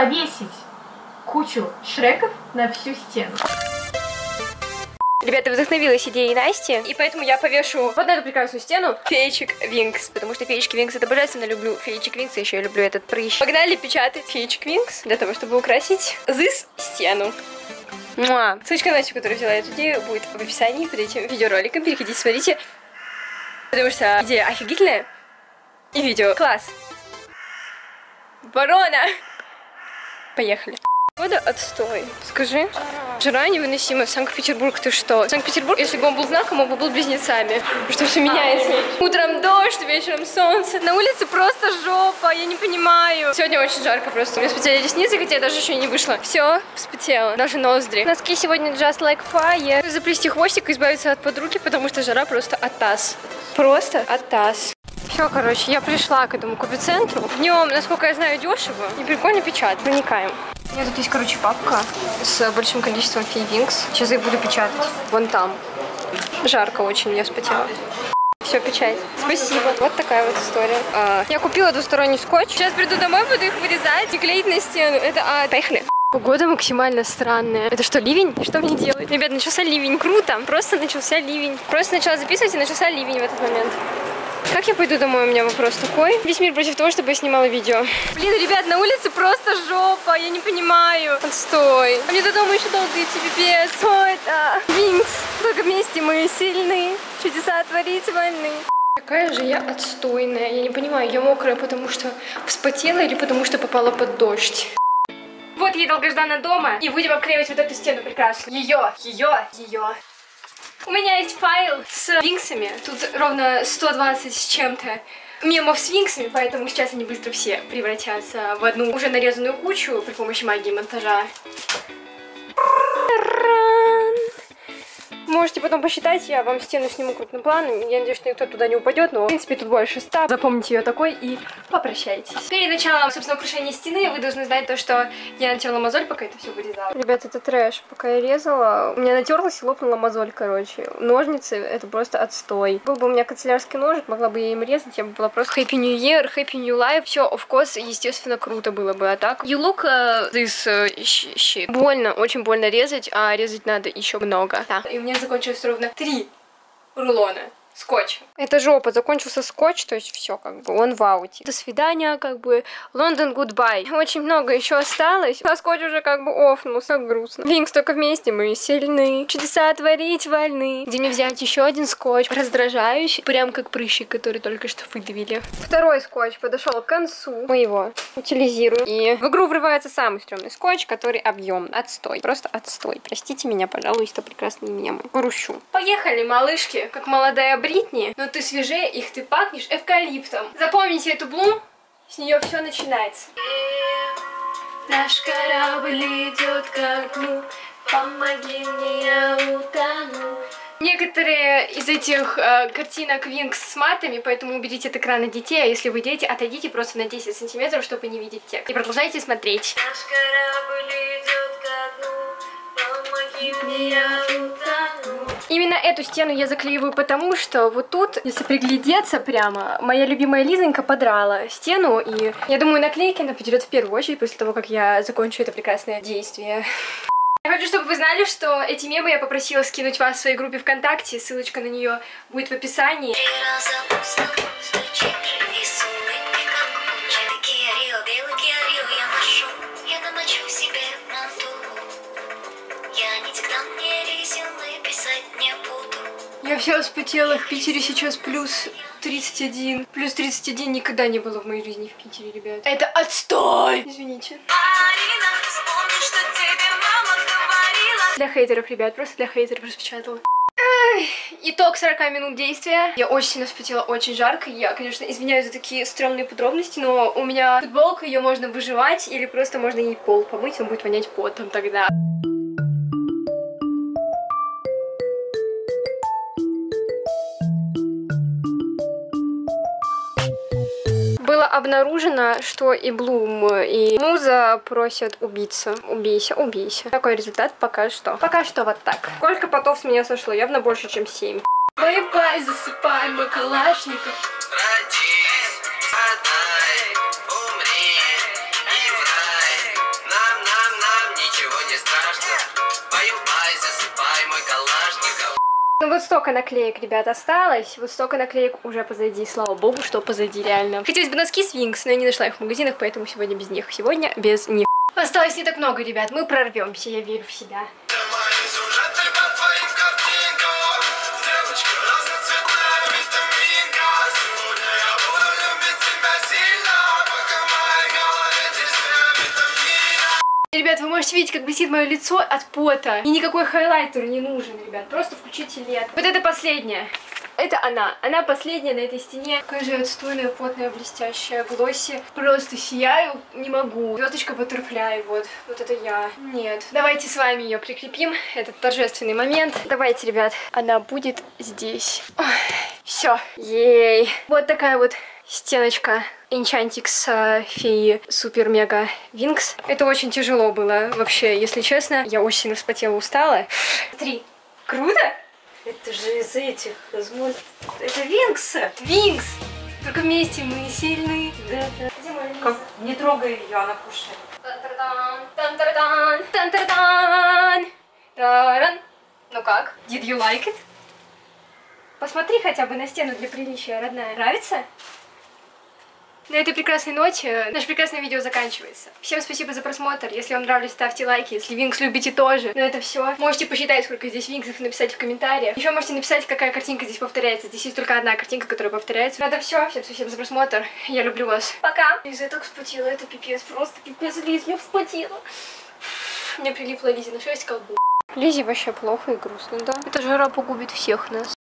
повесить кучу Шреков на всю стену. Ребята, вдохновилась идеей Насти, и поэтому я повешу вот на эту прекрасную стену феечек Винкс, потому что феечки Винкс это божественно, люблю феечек Винкс, и еще я люблю этот прыщ. Погнали печатать феечек Винкс для того, чтобы украсить стену. Муа. Ссылочка на Настю, которая взяла эту идею, будет в описании под этим видеороликом, переходите, смотрите, потому что идея офигительная, и видео класс. Ворона! Поехали. Погода отстой. Скажи. Жара невыносимая. Санкт-Петербург, ты что? Санкт-Петербург, если бы он был знаком, он бы был близнецами. Потому что все меняется. Утром дождь, вечером солнце. На улице просто жопа, я не понимаю. Сегодня очень жарко просто. У меня вспотели ресницы, хотя я даже еще не вышла. Все, вспотела. Даже ноздри. Носки сегодня just like fire. Заплести хвостик и избавиться от подруги, потому что жара просто оттас. Просто оттас. Все, короче, я пришла к этому копицентру. В нем, насколько я знаю, дешево и прикольно печатать. Проникаем. У меня тут есть, короче, папка с большим количеством фей Винкс. Сейчас я их буду печатать. Вон там. Жарко очень, я вспотела. Все, печать. Спасибо. Вот такая вот история. Я купила двусторонний скотч. Сейчас приду домой, буду их вырезать и клеить на стену. Это поехали. Погода максимально странная. Это что, ливень? Что мне делать? Ребят, начался ливень. Круто. Просто начался ливень. Просто начала записывать и начался ливень в этот момент. Как я пойду домой? У меня вопрос такой. Весь мир против того, чтобы я снимала видео. Блин, ребят, на улице просто жопа. Я не понимаю. Отстой. А мне до дома еще долго идти, пипец. Что это? Винкс. Только вместе мы сильны. Чудеса творить вольны. Какая же я отстойная. Я не понимаю, я мокрая, потому что вспотела или потому что попала под дождь. Вот ей долгожданно дома. И будем обклеивать вот эту стену прекрасно. Ее. У меня есть файл с винксами. Тут ровно 120 с чем-то мемов с винксами, поэтому сейчас они быстро все превратятся в одну уже нарезанную кучу при помощи магии монтажа. Можете потом посчитать, я вам стену сниму крупным планом. Я надеюсь, что никто туда не упадет, но в принципе тут больше 100. Запомните ее такой и попрощайтесь. Перед началом, собственно, украшения стены вы должны знать то, что я натерла мозоль, пока это все вырезала. Ребят, это трэш. Пока я резала, у меня натерлась и лопнула мозоль, короче. Ножницы, это просто отстой. Был бы у меня канцелярский ножик, могла бы я им резать, я бы была просто Happy New Year, Happy New Life. Все, of course, естественно, круто было бы, а так. You look this shit. Больно, очень больно резать, а резать надо еще много. Да. И у меня закончилось ровно 3 рулона скотча. Это жопа, закончился скотч, то есть все, как бы, он в ауте. До свидания, как бы, Лондон, goodbye. Очень много еще осталось, а скотч уже как бы офнулся, грустно. Винкс, только вместе мы сильны, чудеса творить вольны. Где мне взять еще один скотч, раздражающий, прям как прыщик, который только что выдавили. Второй скотч подошел к концу, мы его утилизируем. И в игру врывается самый стрёмный скотч, который объемный. Отстой, просто отстой. Простите меня, пожалуйста, прекрасные мемы. Грущу. Поехали, малышки, как молодая Бритни, но ты свежее их, ты пахнешь эвкалиптом. Запомните эту блум, с нее все начинается. Наш корабль идет ко дну, помоги мне, я утону. Некоторые из этих картинок Винкс с матами, поэтому уберите от экрана детей, а если вы дети, отойдите просто на 10 сантиметров, чтобы не видеть текст. И продолжайте смотреть. Наш корабль идет ко дну, помоги мне, я утону. Именно эту стену я заклеиваю потому, что вот тут, если приглядеться прямо, моя любимая Лизонька подрала стену, и я думаю, наклейки она подерет в первую очередь после того, как я закончу это прекрасное действие. Я хочу, чтобы вы знали, что эти мемы я попросила скинуть вас в своей группе ВКонтакте, ссылочка на нее будет в описании. Я вся вспотела, в Питере сейчас плюс 31. Плюс 31 никогда не было в моей жизни в Питере, ребят. Это отстой! Извините. Для хейтеров, ребят, просто для хейтеров распечатала. Итог 40 минут действия. Я очень сильно вспотела, очень жарко. Я, конечно, извиняюсь за такие стрёмные подробности, но у меня футболка, ее можно выживать, или просто можно ей пол помыть, он будет вонять потом тогда. Было обнаружено, что и Блум, и Муза просят убиться. Убейся, убейся. Такой результат пока что. Пока что вот так. Сколько потов с меня сошло? Явно больше, чем 7. Бай-бай, засыпай, мой калашников. Вот столько наклеек, ребят, осталось. Вот столько наклеек уже позади. Слава богу, что позади, реально. Хотелось бы носки Свинкс, но я не нашла их в магазинах, поэтому сегодня без них. Сегодня без них. Осталось не так много, ребят. Мы прорвемся, я верю в себя. Ребят, вы можете видеть, как блестит мое лицо от пота. И никакой хайлайтер не нужен, ребят. Просто включите лет. Вот это последняя. Это она. Она последняя на этой стене. Какая же отстойная, потная, блестящая. Глосси. Просто сияю. Не могу. Звездочка Баттерфляй. Вот. Вот это я. Нет. Давайте с вами ее прикрепим. Этот торжественный момент. Давайте, ребят. Она будет здесь. Все. Ей. Вот такая вот стеночка Enchantix феи Супер-Мега Винкс. Это очень тяжело было, вообще, если честно. Я очень сильно вспотела, устала. Смотри, круто? Это же из этих, из это Винкс. Винкс! Только вместе мы сильны. Да. Где моя Лиза? Как? Не трогай ее, она кушает. Тан-тан-тан, тан-тан-тан, таран. Ну как? Did you like it? Посмотри хотя бы на стену для приличия, родная. Нравится? На этой прекрасной ноте наше прекрасное видео заканчивается. Всем спасибо за просмотр. Если вам нравилось, ставьте лайки. Если Винкс любите, тоже. На это все. Можете посчитать, сколько здесь Винксов, и написать в комментариях. Еще можете написать, какая картинка здесь повторяется. Здесь есть только одна картинка, которая повторяется. На это все. Всем спасибо за просмотр. Я люблю вас. Пока. Лиза, я так вспотела. Это пипец. Просто пипец. Лиз, я вспотела. Мне прилипла Лизе на шесть, как бы. Лизе вообще плохо и грустно, да? Эта жара погубит всех нас.